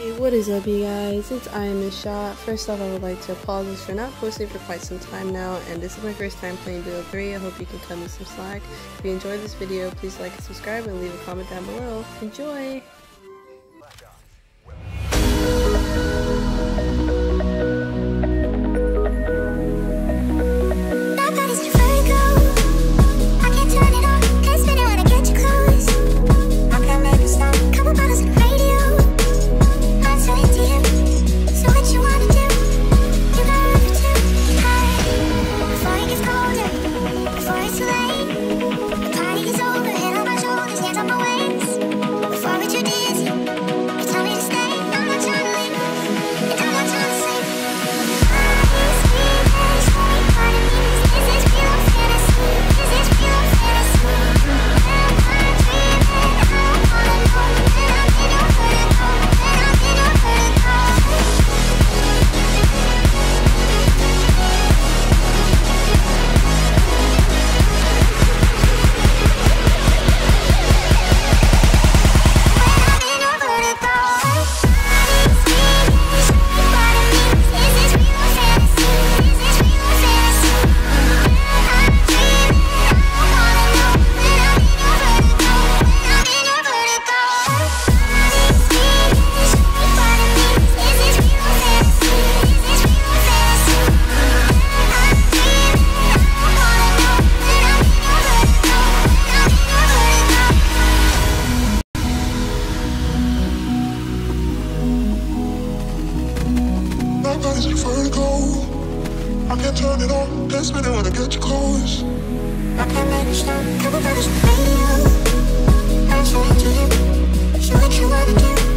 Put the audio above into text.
Hey, what is up, you guys? It's I Am Miss Shot. First off, I would like to apologize for not posting for quite some time now, and this is my first time playing BO3. I hope you can cut me some slack. If you enjoyed this video, please like and subscribe and leave a comment down below. Enjoy! Is it vertigo? I can't turn it on, can't spin it when I get you close. I can't make it stop, couple brothers on the radio. I'm trying to do what you wanna do.